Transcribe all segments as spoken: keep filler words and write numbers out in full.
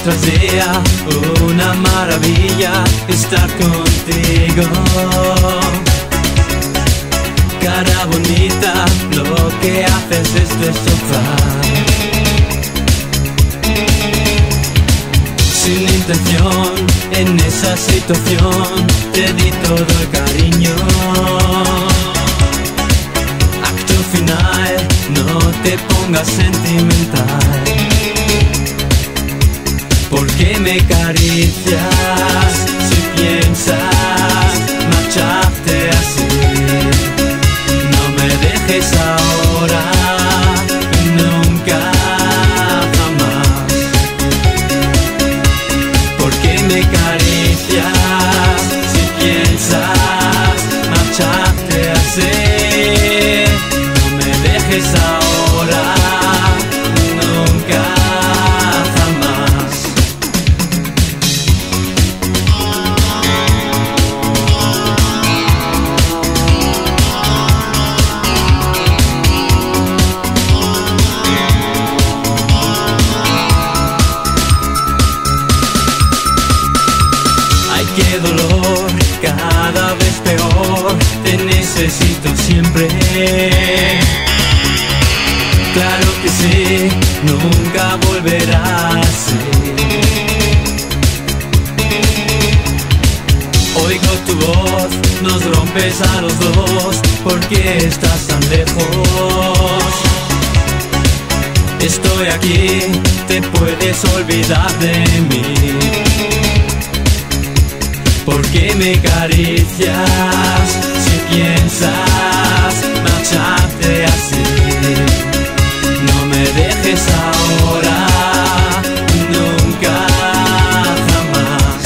tras día, una maravilla estar contigo. Cara bonita, lo que haces es destrozar. Sin intención, en esa situación te di todo el cariño. Acto final, no te pongas sentimental. ¿Por qué me acaricias si piensas marcharte así? No me dejes ahora, nunca jamás. ¿Por qué me acaricias si piensas marcharte así? No me dejes ahora, nunca jamás. Ay, qué dolor, cada vez peor, te necesito siempre. Claro que sí, nunca volverá así. Oigo tu voz, nos rompes a los dos, ¿por qué estás tan lejos? Estoy aquí, te puedes olvidar de mí. ¿Por qué me acaricias si piensas marcharte así? No me dejes ahora, nunca jamás.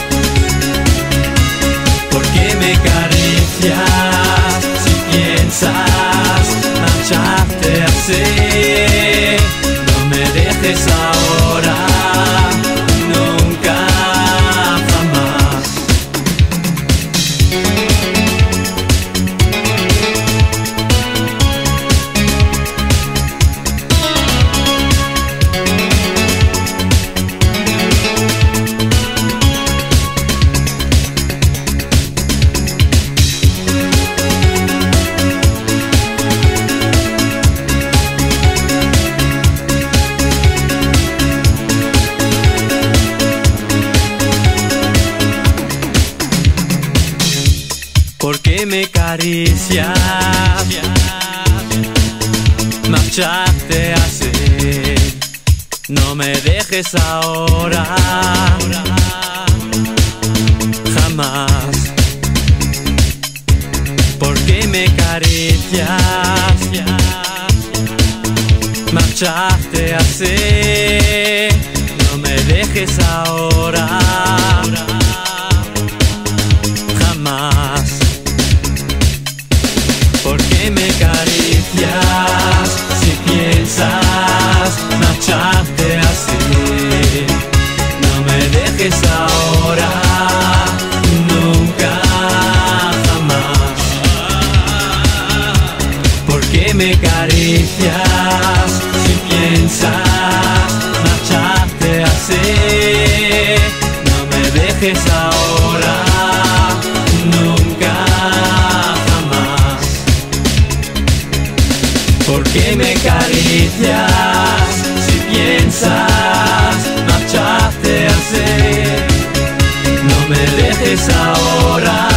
¿Por qué me acaricias si piensas marcharte así? No me dejes ahora, nunca jamás. ¿Por qué me acaricias marcharte así? No me dejes ahora, jamás. ¿Por qué me acaricias marcharte así? No me dejes ahora, jamás. ¿Por qué me acaricias si piensas marcharte así? No me dejes ahora, nunca jamás. ¿Por qué me acaricias si piensas marcharte así? No me dejes ahora, nunca jamás. ¿Por qué me acaricias si piensas marcharte así? No me dejes ahora,